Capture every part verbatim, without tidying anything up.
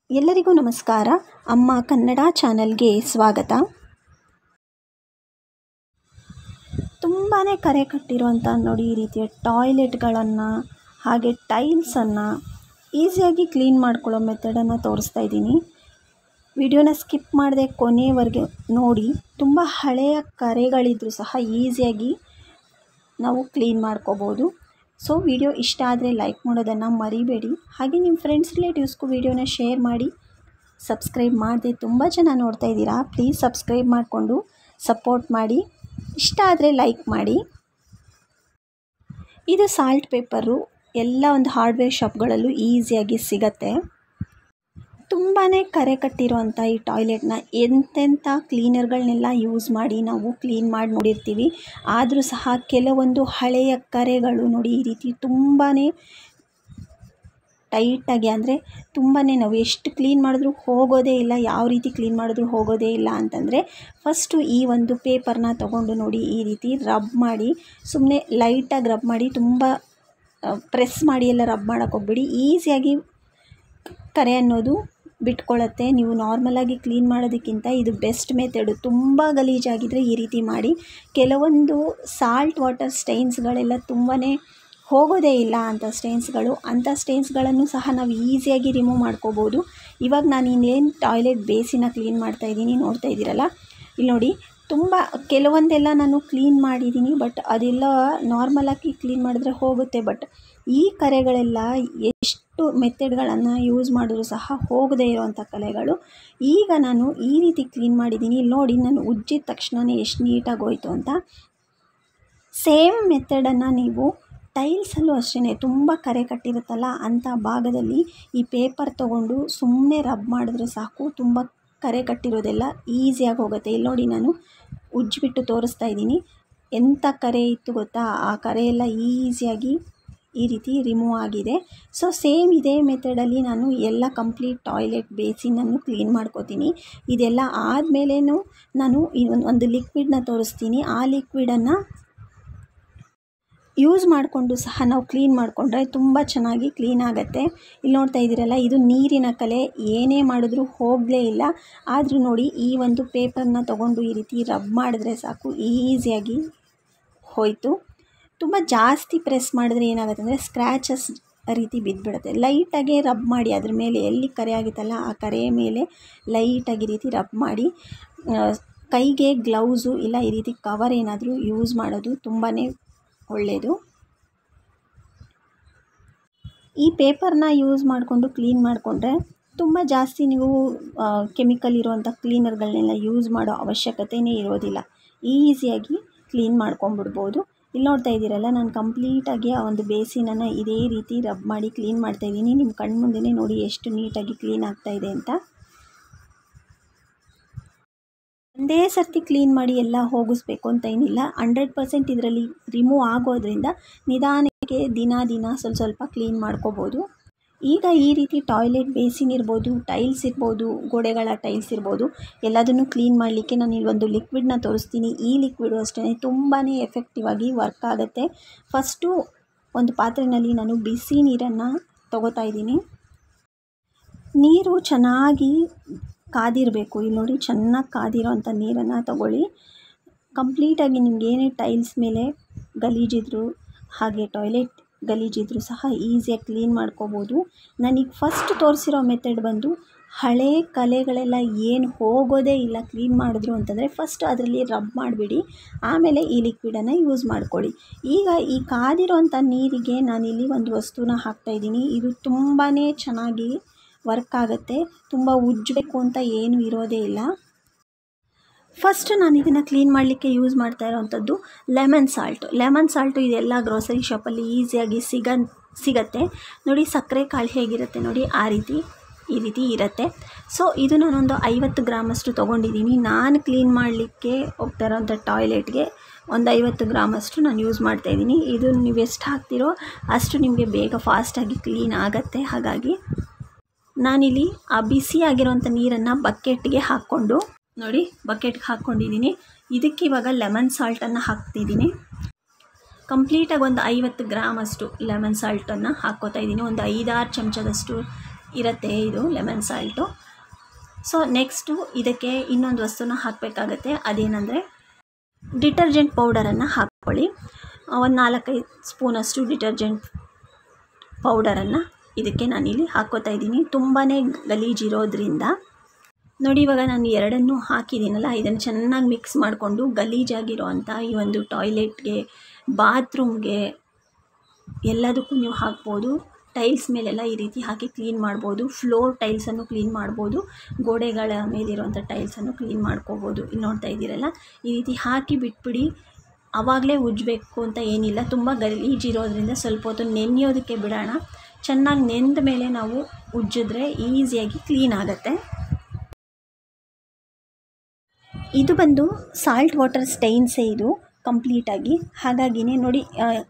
ಎಲ್ಲರಿಗೂ ನಮಸ್ಕಾರ. ಅಮ್ಮ ಕನ್ನಡ ಚಾನಲ್ಗೆ ಸ್ವಾಗತ. ತುಂಬಾ ಕರೆ ಕಟ್ಟಿರುವಂಥ ನೋಡಿ ಈ ರೀತಿಯ ಟಾಯ್ಲೆಟ್ಗಳನ್ನು ಹಾಗೆ ಟೈಲ್ಸನ್ನು ಈಸಿಯಾಗಿ ಕ್ಲೀನ್ ಮಾಡ್ಕೊಳ್ಳೋ ಮೆಥಡನ್ನು ತೋರಿಸ್ತಾ ಇದ್ದೀನಿ. ವಿಡಿಯೋನ ಸ್ಕಿಪ್ ಮಾಡದೆ ಕೊನೆಯವರೆಗೆ ನೋಡಿ. ತುಂಬ ಹಳೆಯ ಕರೆಗಳಿದ್ರೂ ಸಹ ಈಸಿಯಾಗಿ ನಾವು ಕ್ಲೀನ್ ಮಾಡ್ಕೋಬೋದು. ಸೊ ವಿಡಿಯೋ ಇಷ್ಟ ಆದರೆ ಲೈಕ್ ಮಾಡೋದನ್ನು ಮರಿಬೇಡಿ. ಹಾಗೆ ನಿಮ್ಮ ಫ್ರೆಂಡ್ಸ್ ರಿಲೇಟಿವ್ಸ್ಗೂ ವಿಡಿಯೋನ ಶೇರ್ ಮಾಡಿ. ಸಬ್ಸ್ಕ್ರೈಬ್ ಮಾಡದೆ ತುಂಬ ಜನ ನೋಡ್ತಾ ಇದ್ದೀರಾ, ಪ್ಲೀಸ್ ಸಬ್ಸ್ಕ್ರೈಬ್ ಮಾಡಿಕೊಂಡು ಸಪೋರ್ಟ್ ಮಾಡಿ. ಇಷ್ಟ ಆದರೆ ಲೈಕ್ ಮಾಡಿ. ಇದು ಸಾಲ್ಟ್ ಪೇಪರು ಎಲ್ಲ ಒಂದು ಹಾರ್ಡ್ವೇರ್ ಶಾಪ್ಗಳಲ್ಲೂ ಈಸಿಯಾಗಿ ಸಿಗತ್ತೆ. ತುಂಬಾ ಕರೆ ಕಟ್ಟಿರುವಂಥ ಈ ಟಾಯ್ಲೆಟ್ನ ಎಂತೆಂಥ ಕ್ಲೀನರ್ಗಳನ್ನೆಲ್ಲ ಯೂಸ್ ಮಾಡಿ ನಾವು ಕ್ಲೀನ್ ಮಾಡಿ ನೋಡಿರ್ತೀವಿ. ಆದರೂ ಸಹ ಕೆಲವೊಂದು ಹಳೆಯ ಕರೆಗಳು ನೋಡಿ ಈ ರೀತಿ ತುಂಬಾ ಟೈಟಾಗಿ, ಅಂದರೆ ತುಂಬಾ ನಾವು ಎಷ್ಟು ಕ್ಲೀನ್ ಮಾಡಿದ್ರೂ ಹೋಗೋದೇ ಇಲ್ಲ. ಯಾವ ರೀತಿ ಕ್ಲೀನ್ ಮಾಡಿದ್ರೂ ಹೋಗೋದೇ ಇಲ್ಲ ಅಂತಂದರೆ ಫಸ್ಟು ಈ ಒಂದು ಪೇಪರ್ನ ತೊಗೊಂಡು ನೋಡಿ ಈ ರೀತಿ ರಬ್ ಮಾಡಿ, ಸುಮ್ಮನೆ ಲೈಟಾಗಿ ರಬ್ ಮಾಡಿ, ತುಂಬ ಪ್ರೆಸ್ ಮಾಡಿ ಎಲ್ಲ ರಬ್ ಮಾಡೋಕ್ಕೆ ಹೋಗ್ಬೇಡಿ. ಈಸಿಯಾಗಿ ಕರೆ ಅನ್ನೋದು ಬಿಟ್ಕೊಳ್ಳುತ್ತೆ. ನೀವು ನಾರ್ಮಲಾಗಿ ಕ್ಲೀನ್ ಮಾಡೋದಕ್ಕಿಂತ ಇದು ಬೆಸ್ಟ್ ಮೆಥಡು. ತುಂಬ ಗಲೀಜಾಗಿದ್ದರೆ ಈ ರೀತಿ ಮಾಡಿ. ಕೆಲವೊಂದು ಸಾಲ್ಟ್ ವಾಟರ್ ಸ್ಟೈನ್ಸ್ಗಳೆಲ್ಲ ತುಂಬಾ ಹೋಗೋದೇ ಇಲ್ಲ ಅಂಥ ಸ್ಟೈನ್ಸ್ಗಳು. ಅಂಥ ಸ್ಟೈನ್ಸ್ಗಳನ್ನು ಸಹ ನಾವು ಈಸಿಯಾಗಿ ರಿಮೂವ್ ಮಾಡ್ಕೋಬೋದು. ಇವಾಗ ನಾನು ಇನ್ನೇನು ಟಾಯ್ಲೆಟ್ ಬೇಸಿನ ಕ್ಲೀನ್ ಮಾಡ್ತಾಯಿದ್ದೀನಿ, ನೋಡ್ತಾ ಇದ್ದೀರಲ್ಲ. ಇಲ್ಲಿ ನೋಡಿ, ತುಂಬ ಕೆಲವೊಂದೆಲ್ಲ ನಾನು ಕ್ಲೀನ್ ಮಾಡಿದ್ದೀನಿ, ಬಟ್ ಅದೆಲ್ಲ ನಾರ್ಮಲಾಗಿ ಕ್ಲೀನ್ ಮಾಡಿದ್ರೆ ಹೋಗುತ್ತೆ. ಬಟ್ ಈ ಕರೆಗಳೆಲ್ಲ ಎಷ್ಟು ಮೆಥಡ್ಗಳನ್ನು ಯೂಸ್ ಮಾಡಿದ್ರು ಸಹ ಹೋಗದೇ ಇರೋವಂಥ ಕಲೆಗಳು. ಈಗ ನಾನು ಈ ರೀತಿ ಕ್ಲೀನ್ ಮಾಡಿದ್ದೀನಿ. ಇಲ್ಲಿ ನೋಡಿ, ನಾನು ಉಜ್ಜಿದ ತಕ್ಷಣವೇ ಎಷ್ಟು ನೀಟಾಗಿ ಹೋಯಿತು ಅಂತ. ಸೇಮ್ ಮೆಥಡನ್ನು ನೀವು ಟೈಲ್ಸಲ್ಲೂ ಅಷ್ಟೇ, ತುಂಬ ಕರೆ ಕಟ್ಟಿರುತ್ತಲ್ಲ ಅಂಥ ಭಾಗದಲ್ಲಿ ಈ ಪೇಪರ್ ತೊಗೊಂಡು ಸುಮ್ಮನೆ ರಬ್ ಮಾಡಿದ್ರೆ ಸಾಕು, ತುಂಬ ಕರೆ ಕಟ್ಟಿರೋದೆಲ್ಲ ಈಸಿಯಾಗಿ ಹೋಗುತ್ತೆ. ಇಲ್ಲಿ ನೋಡಿ, ನಾನು ಉಜ್ಜಿಬಿಟ್ಟು ತೋರಿಸ್ತಾ ಇದ್ದೀನಿ. ಎಂಥ ಕರೆ ಇತ್ತು ಗೊತ್ತಾ, ಆ ಕರೆ ಎಲ್ಲ ಈಸಿಯಾಗಿ ಈ ರೀತಿ ರಿಮೂವ್ ಆಗಿದೆ. ಸೊ ಸೇಮ್ ಇದೇ ಮೆಥಡಲ್ಲಿ ನಾನು ಎಲ್ಲ ಕಂಪ್ಲೀಟ್ ಟಾಯ್ಲೆಟ್ ಬೇಸಿನನ್ನು ಕ್ಲೀನ್ ಮಾಡ್ಕೋತೀನಿ. ಇದೆಲ್ಲ ಆದಮೇಲೇನು ನಾನು ಇನ್ನೊಂದು ಒಂದು ಲಿಕ್ವಿಡನ್ನ ತೋರಿಸ್ತೀನಿ. ಆ ಲಿಕ್ವಿಡನ್ನು ಯೂಸ್ ಮಾಡಿಕೊಂಡು ಸಹ ನಾವು ಕ್ಲೀನ್ ಮಾಡಿಕೊಂಡ್ರೆ ತುಂಬ ಚೆನ್ನಾಗಿ ಕ್ಲೀನ್ ಆಗುತ್ತೆ. ಇಲ್ಲಿ ನೋಡ್ತಾ ಇದ್ದೀರಲ್ಲ, ಇದು ನೀರಿನ ಕಲೆ, ಏನೇ ಮಾಡಿದ್ರೂ ಹೋಗಲೇ ಇಲ್ಲ. ಆದರೂ ನೋಡಿ, ಈ ಒಂದು ಪೇಪರ್ನ ತೊಗೊಂಡು ಈ ರೀತಿ ರಬ್ ಮಾಡಿದ್ರೆ ಸಾಕು, ಈಸಿಯಾಗಿ ಹೋಯಿತು. ತುಂಬ ಜಾಸ್ತಿ ಪ್ರೆಸ್ ಮಾಡಿದ್ರೆ ಏನಾಗುತ್ತೆ ಅಂದರೆ ಸ್ಕ್ರ್ಯಾಚಸ್ ರೀತಿ ಬಿದ್ದುಬಿಡುತ್ತೆ. ಲೈಟಾಗೆ ರಬ್ ಮಾಡಿ, ಅದ್ರ ಮೇಲೆ ಎಲ್ಲಿ ಕರೆ ಆಗಿತ್ತಲ್ಲ ಆ ಕರೆಯ ಮೇಲೆ ಲೈಟಾಗಿ ಈ ರೀತಿ ರಬ್ ಮಾಡಿ. ಕೈಗೆ ಗ್ಲೌಸು ಇಲ್ಲ ಈ ರೀತಿ ಕವರ್ ಏನಾದರೂ ಯೂಸ್ ಮಾಡೋದು ತುಂಬಾ ಒಳ್ಳೆಯದು. ಈ ಪೇಪರ್ನ ಯೂಸ್ ಮಾಡಿಕೊಂಡು ಕ್ಲೀನ್ ಮಾಡಿಕೊಂಡ್ರೆ ತುಂಬ ಜಾಸ್ತಿ ನೀವು ಕೆಮಿಕಲ್ ಇರುವಂಥ ಕ್ಲೀನರ್ಗಳನ್ನೆಲ್ಲ ಯೂಸ್ ಮಾಡೋ ಅವಶ್ಯಕತೆಯೇ ಇರೋದಿಲ್ಲ. ಈಸಿಯಾಗಿ ಕ್ಲೀನ್ ಮಾಡ್ಕೊಂಬಿಡ್ಬೋದು. ಇಲ್ಲಿ ನೋಡ್ತಾ ಇದ್ದೀರಲ್ಲ, ನಾನು ಕಂಪ್ಲೀಟಾಗಿ ಆ ಒಂದು ಬೇಸಿನನ್ನು ಇದೇ ರೀತಿ ರಬ್ ಮಾಡಿ ಕ್ಲೀನ್ ಮಾಡ್ತಾಯಿದ್ದೀನಿ. ನಿಮ್ಮ ಕಣ್ಮುಂದೆನೇ ನೋಡಿ ಎಷ್ಟು ನೀಟಾಗಿ ಕ್ಲೀನ್ ಆಗ್ತಾಯಿದೆ ಅಂತ. ಒಂದೇ ಸರ್ತಿ ಕ್ಲೀನ್ ಮಾಡಿ ಎಲ್ಲ ಹೋಗಿಸ್ಬೇಕು ಅಂತ ಏನಿಲ್ಲ. ಹಂಡ್ರೆಡ್ ಪರ್ಸೆಂಟ್ ಇದರಲ್ಲಿ ರಿಮೂವ್ ಆಗೋದ್ರಿಂದ ನಿಧಾನಕ್ಕೆ ದಿನ ದಿನ ಸ್ವಲ್ಪ ಸ್ವಲ್ಪ ಕ್ಲೀನ್ ಮಾಡ್ಕೋಬೋದು. ಈಗ ಈ ರೀತಿ ಟಾಯ್ಲೆಟ್ ಬೇಸಿನ್ ಇರ್ಬೋದು, ಟೈಲ್ಸ್ ಇರ್ಬೋದು, ಗೋಡೆಗಳ ಟೈಲ್ಸ್ ಇರ್ಬೋದು, ಎಲ್ಲದನ್ನು ಕ್ಲೀನ್ ಮಾಡಲಿಕ್ಕೆ ನಾನು ಇಲ್ಲೊಂದು ಲಿಕ್ವಿಡನ್ನ ತೋರಿಸ್ತೀನಿ. ಈ ಲಿಕ್ವಿಡು ಅಷ್ಟೇ ತುಂಬಾ ಎಫೆಕ್ಟಿವ್ ಆಗಿ ವರ್ಕ್ ಆಗುತ್ತೆ. ಫಸ್ಟು ಒಂದು ಪಾತ್ರೆಯಲ್ಲಿ ನಾನು ಬಿಸಿ ನೀರನ್ನು ತಗೋತಾ ಇದ್ದೀನಿ. ನೀರು ಚೆನ್ನಾಗಿ ಕಾದಿರಬೇಕು. ಇಲ್ಲಿ ನೋಡಿ, ಚೆನ್ನಾಗಿ ಕಾದಿರೋ ಅಂಥ ನೀರನ್ನು ತಗೊಳ್ಳಿ. ಕಂಪ್ಲೀಟಾಗಿ ನಿಮ್ಗೆ ಏನೇ ಟೈಲ್ಸ್ ಮೇಲೆ ಗಲೀಜಿದ್ರು ಹಾಗೆ ಟಾಯ್ಲೆಟ್ ಗಲೀಜಿದ್ರು ಸಹ ಈಸಿಯಾಗಿ ಕ್ಲೀನ್ ಮಾಡ್ಕೋಬೋದು. ನಾನೀಗ ಫಸ್ಟ್ ತೋರಿಸಿರೋ ಮೆಥಡ್ ಬಂದು ಹಳೆ ಕಲೆಗಳೆಲ್ಲ ಏನು ಹೋಗೋದೇ ಇಲ್ಲ ಕ್ಲೀನ್ ಮಾಡಿದ್ರು ಅಂತಂದರೆ ಫಸ್ಟ್ ಅದರಲ್ಲಿ ರಬ್ ಮಾಡಿಬಿಡಿ, ಆಮೇಲೆ ಈ ಲಿಕ್ವಿಡನ್ನು ಯೂಸ್ ಮಾಡ್ಕೊಳ್ಳಿ. ಈಗ ಈ ಕಾದಿರೋಂಥ ನೀರಿಗೆ ನಾನಿಲ್ಲಿ ಒಂದು ವಸ್ತುನ ಹಾಕ್ತಾಯಿದ್ದೀನಿ. ಇದು ತುಂಬಾ ಚೆನ್ನಾಗಿ ವರ್ಕ್ ಆಗುತ್ತೆ. ತುಂಬ ಉಜ್ಜಬೇಕು ಅಂತ ಏನೂ ಇರೋದೇ ಇಲ್ಲ. ಫಸ್ಟ್ ನಾನು ಇದನ್ನು ಕ್ಲೀನ್ ಮಾಡಲಿಕ್ಕೆ ಯೂಸ್ ಮಾಡ್ತಾ ಇರೋವಂಥದ್ದು ಲೆಮನ್ ಸಾಲ್ಟು. ಲೆಮನ್ ಸಾಲ್ಟು ಇದೆಲ್ಲ ಗ್ರೋಸರಿ ಶಾಪಲ್ಲಿ ಈಸಿಯಾಗಿ ಸಿಗ ಸಿಗತ್ತೆ ನೋಡಿ. ಸಕ್ಕರೆ ಕಾಳು ಹೇಗಿರುತ್ತೆ ನೋಡಿ, ಆ ರೀತಿ ಈ ರೀತಿ ಇರುತ್ತೆ. ಸೊ ಇದು ನಾನೊಂದು ಐವತ್ತು ಗ್ರಾಮಷ್ಟು ತೊಗೊಂಡಿದ್ದೀನಿ. ನಾನು ಕ್ಲೀನ್ ಮಾಡಲಿಕ್ಕೆ ಹೋಗ್ತಾ ಇರೋವಂಥ ಟಾಯ್ಲೆಟ್ಗೆ ಒಂದು ಐವತ್ತು ಗ್ರಾಮಷ್ಟು ನಾನು ಯೂಸ್ ಮಾಡ್ತಾಯಿದ್ದೀನಿ. ಇದು ನೀವು ಎಷ್ಟು ಹಾಕ್ತಿರೋ ಅಷ್ಟು ನಿಮಗೆ ಬೇಗ ಫಾಸ್ಟಾಗಿ ಕ್ಲೀನ್ ಆಗುತ್ತೆ. ಹಾಗಾಗಿ ನಾನಿಲ್ಲಿ ಆ ಬಿಸಿ ಆಗಿರೋಂಥ ನೀರನ್ನು ಬಕೆಟ್ಗೆ ಹಾಕ್ಕೊಂಡು ನೋಡಿ ಬಕೆಟ್ಗೆ ಹಾಕ್ಕೊಂಡಿದ್ದೀನಿ. ಇದಕ್ಕೆ ಇವಾಗ ಲೆಮನ್ ಸಾಲ್ಟನ್ನು ಹಾಕ್ತಿದ್ದೀನಿ. ಕಂಪ್ಲೀಟಾಗಿ ಒಂದು ಐವತ್ತು ಗ್ರಾಮಷ್ಟು ಲೆಮನ್ ಸಾಲ್ಟನ್ನು ಹಾಕ್ಕೋತಾ ಇದ್ದೀನಿ. ಒಂದು ಐದಾರು ಚಮಚದಷ್ಟು ಇರುತ್ತೆ ಇದು ಲೆಮನ್ ಸಾಲ್ಟು. ಸೊ ನೆಕ್ಸ್ಟು ಇದಕ್ಕೆ ಇನ್ನೊಂದು ವಸ್ತುನ ಹಾಕಬೇಕಾಗತ್ತೆ, ಅದೇನೆಂದರೆ ಡಿಟರ್ಜೆಂಟ್ ಪೌಡರನ್ನು ಹಾಕ್ಕೊಳ್ಳಿ. ಒಂದು ನಾಲ್ಕೈದು ಸ್ಪೂನಷ್ಟು ಡಿಟರ್ಜೆಂಟ್ ಪೌಡರನ್ನು ಇದಕ್ಕೆ ನಾನಿಲ್ಲಿ ಹಾಕ್ಕೋತಾ ಇದ್ದೀನಿ. ತುಂಬಾ ಗಲೀಜಿರೋದ್ರಿಂದ ನೋಡಿ, ಇವಾಗ ನಾನು ಎರಡನ್ನೂ ಹಾಕಿದ್ದೀನಲ್ಲ, ಇದನ್ನು ಚೆನ್ನಾಗಿ ಮಿಕ್ಸ್ ಮಾಡಿಕೊಂಡು ಗಲೀಜಾಗಿರೋ ಅಂಥ ಈ ಒಂದು ಟಾಯ್ಲೆಟ್ಗೆ, ಬಾತ್ರೂಮ್ಗೆ ಎಲ್ಲದಕ್ಕೂ ನೀವು ಹಾಕ್ಬೋದು. ಟೈಲ್ಸ್ ಮೇಲೆಲ್ಲ ಈ ರೀತಿ ಹಾಕಿ ಕ್ಲೀನ್ ಮಾಡ್ಬೋದು. ಫ್ಲೋರ್ ಟೈಲ್ಸನ್ನು ಕ್ಲೀನ್ ಮಾಡ್ಬೋದು, ಗೋಡೆಗಳ ಮೇಲಿರುವಂಥ ಟೈಲ್ಸನ್ನು ಕ್ಲೀನ್ ಮಾಡ್ಕೋಬೋದು. ಇಲ್ಲಿ ನೋಡ್ತಾ ಇದ್ದೀರಲ್ಲ, ಈ ರೀತಿ ಹಾಕಿ ಬಿಟ್ಬಿಡಿ. ಆವಾಗಲೇ ಉಜ್ಜಬೇಕು ಅಂತ ಏನಿಲ್ಲ, ತುಂಬ ಗಲೀಜಿರೋದ್ರಿಂದ ಸ್ವಲ್ಪ ಹೊತ್ತು ನೆನೆಯೋದಕ್ಕೆ ಬಿಡೋಣ. ಚೆನ್ನಾಗಿ ನೆಂದ ಮೇಲೆ ನಾವು ಉಜ್ಜಿದ್ರೆ ಈಸಿಯಾಗಿ ಕ್ಲೀನ್ ಆಗುತ್ತೆ. ಇದು ಬಂದು ಸಾಲ್ಟ್ ವಾಟರ್ ಸ್ಟೈನ್ಸೇ ಇದು ಕಂಪ್ಲೀಟಾಗಿ. ಹಾಗಾಗಿನೇ ನೋಡಿ,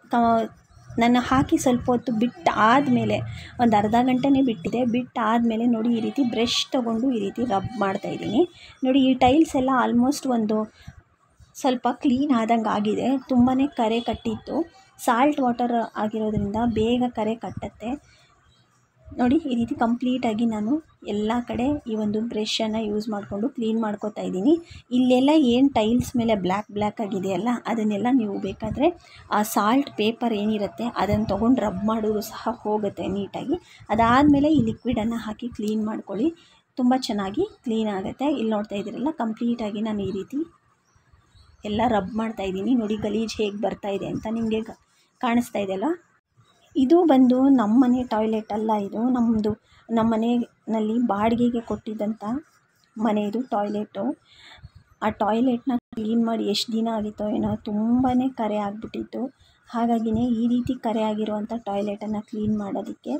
ನಾನು ಹಾಕಿ ಸ್ವಲ್ಪ ಹೊತ್ತು ಬಿಟ್ಟು ಆದಮೇಲೆ ಒಂದು ಅರ್ಧ ಗಂಟೆನೇ ಬಿಟ್ಟಿದೆ. ಬಿಟ್ಟು ಆದಮೇಲೆ ನೋಡಿ, ಈ ರೀತಿ ಬ್ರಷ್ ತೊಗೊಂಡು ಈ ರೀತಿ ರಬ್ ಮಾಡ್ತಾಯಿದ್ದೀನಿ. ನೋಡಿ, ಈ ಟೈಲ್ಸ್ ಎಲ್ಲ ಆಲ್ಮೋಸ್ಟ್ ಒಂದು ಸ್ವಲ್ಪ ಕ್ಲೀನ್ ಆದಂಗೆ ಆಗಿದೆ. ತುಂಬಾ ಕರೆ ಕಟ್ಟಿತ್ತು, ಸಾಲ್ಟ್ ವಾಟರ್ ಆಗಿರೋದ್ರಿಂದ ಬೇಗ ಕರೆ ಕಟ್ಟುತ್ತೆ. ನೋಡಿ, ಈ ರೀತಿ ಕಂಪ್ಲೀಟಾಗಿ ನಾನು ಎಲ್ಲ ಕಡೆ ಈ ಒಂದು ಬ್ರಷನ್ನು ಯೂಸ್ ಮಾಡಿಕೊಂಡು ಕ್ಲೀನ್ ಮಾಡ್ಕೋತಾ ಇದ್ದೀನಿ. ಇಲ್ಲೆಲ್ಲ ಏನು ಟೈಲ್ಸ್ ಮೇಲೆ ಬ್ಲ್ಯಾಕ್ ಬ್ಲ್ಯಾಕ್ ಆಗಿದೆಯಲ್ಲ, ಅದನ್ನೆಲ್ಲ ನೀವು ಬೇಕಾದರೆ ಆ ಸಾಲ್ಟ್ ಪೇಪರ್ ಏನಿರುತ್ತೆ ಅದನ್ನು ತೊಗೊಂಡು ರಬ್ ಮಾಡೋದು ಸಹ ಹೋಗುತ್ತೆ ನೀಟಾಗಿ. ಅದಾದಮೇಲೆ ಈ ಲಿಕ್ವಿಡನ್ನು ಹಾಕಿ ಕ್ಲೀನ್ ಮಾಡ್ಕೊಳ್ಳಿ, ತುಂಬ ಚೆನ್ನಾಗಿ ಕ್ಲೀನ್ ಆಗುತ್ತೆ. ಇಲ್ಲಿ ನೋಡ್ತಾ ಇದ್ದೀರಲ್ಲ, ಕಂಪ್ಲೀಟಾಗಿ ನಾನು ಈ ರೀತಿ ಎಲ್ಲ ರಬ್ ಮಾಡ್ತಾಯಿದ್ದೀನಿ. ನೋಡಿ ಗಲೀಜು ಹೇಗೆ ಬರ್ತಾಯಿದೆ ಅಂತ ನಿಮಗೆ ಕಾಣಿಸ್ತಾ ಇದೆಯಲ್ಲ. ಇದು ಬಂದು ನಮ್ಮನೆ ಟಾಯ್ಲೆಟ್ ಅಲ್ಲ, ಇದು ನಮ್ಮದು ನಮ್ಮ ಮನೆಯಲ್ಲಿ ಬಾಡಿಗೆಗೆ ಕೊಟ್ಟಿದ್ದಂಥ ಮನೆಯದು ಟಾಯ್ಲೆಟು. ಆ ಟಾಯ್ಲೆಟ್ನ ಕ್ಲೀನ್ ಮಾಡಿ ಎಷ್ಟು ದಿನ ಆಗಿತ್ತೋ ಏನೋ, ತುಂಬಾ ಕರೆ ಆಗಿಬಿಟ್ಟಿತ್ತು. ಹಾಗಾಗಿನೇ ಈ ರೀತಿ ಕರೆ ಆಗಿರುವಂಥ ಟಾಯ್ಲೆಟನ್ನು ಕ್ಲೀನ್ ಮಾಡೋದಕ್ಕೆ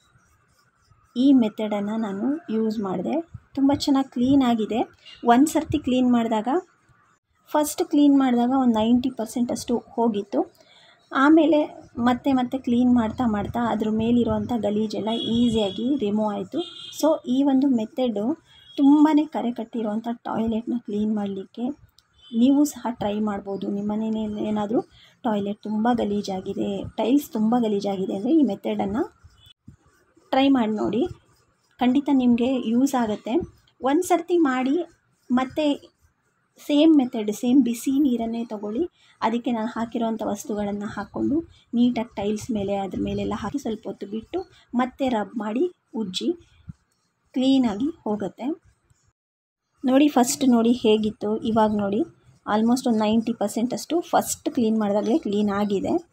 ಈ ಮೆಥಡನ್ನು ನಾನು ಯೂಸ್ ಮಾಡಿದೆ. ತುಂಬ ಚೆನ್ನಾಗಿ ಕ್ಲೀನ್ ಆಗಿದೆ. ಒಂದು ಸರ್ತಿ ಕ್ಲೀನ್ ಮಾಡಿದಾಗ, ಫಸ್ಟ್ ಕ್ಲೀನ್ ಮಾಡಿದಾಗ ಒಂದು ನೈಂಟಿ ಪರ್ಸೆಂಟ್ ಅಷ್ಟು ಹೋಗಿತ್ತು. ಆಮೇಲೆ ಮತ್ತೆ ಮತ್ತೆ ಕ್ಲೀನ್ ಮಾಡ್ತಾ ಮಾಡ್ತಾ ಅದ್ರ ಮೇಲಿರುವಂಥ ಗಲೀಜೆಲ್ಲ ಈಸಿಯಾಗಿ ರಿಮೂವ್ ಆಯಿತು. ಸೊ ಈ ಒಂದು ಮೆಥಡು ತುಂಬಾ ಕರೆ ಕಟ್ಟಿರುವಂಥ ಟಾಯ್ಲೆಟ್ನ ಕ್ಲೀನ್ ಮಾಡಲಿಕ್ಕೆ ನೀವು ಸಹ ಟ್ರೈ ಮಾಡ್ಬೋದು. ನಿಮ್ಮ ಮನೆಯಲ್ಲಿ ಏನಾದರೂ ಟಾಯ್ಲೆಟ್ ತುಂಬ ಗಲೀಜಾಗಿದೆ, ಟೈಲ್ಸ್ ತುಂಬ ಗಲೀಜಾಗಿದೆ ಅಂದರೆ ಈ ಮೆಥಡನ್ನು ಟ್ರೈ ಮಾಡಿ ನೋಡಿ, ಖಂಡಿತ ನಿಮಗೆ ಯೂಸ್ ಆಗುತ್ತೆ. ಒಂದು ಸರ್ತಿ ಮಾಡಿ ಮತ್ತೆ ಸೇಮ್ ಮೆಥಡ್, ಸೇಮ್ ಬಿಸಿ ನೀರನ್ನೇ ತೊಗೊಳ್ಳಿ. ಅದಕ್ಕೆ ನಾನು ಹಾಕಿರೋವಂಥ ವಸ್ತುಗಳನ್ನು ಹಾಕ್ಕೊಂಡು ನೀಟಾಗಿ ಟೈಲ್ಸ್ ಮೇಲೆ ಅದ್ರ ಮೇಲೆಲ್ಲ ಹಾಕಿ ಸ್ವಲ್ಪ ಹೊತ್ತು ಬಿಟ್ಟು ಮತ್ತೆ ರಬ್ ಮಾಡಿ ಉಜ್ಜಿ ಕ್ಲೀನಾಗಿ ಹೋಗುತ್ತೆ. ನೋಡಿ, ಫಸ್ಟ್ ನೋಡಿ ಹೇಗಿತ್ತು, ಇವಾಗ ನೋಡಿ ಆಲ್ಮೋಸ್ಟ್ ಒಂದು ನೈಂಟಿ ಪರ್ಸೆಂಟ್ ಅಷ್ಟು ಫಸ್ಟ್ ಕ್ಲೀನ್ ಮಾಡಿದಾಗಲೇ ಕ್ಲೀನ್ ಆಗಿದೆ.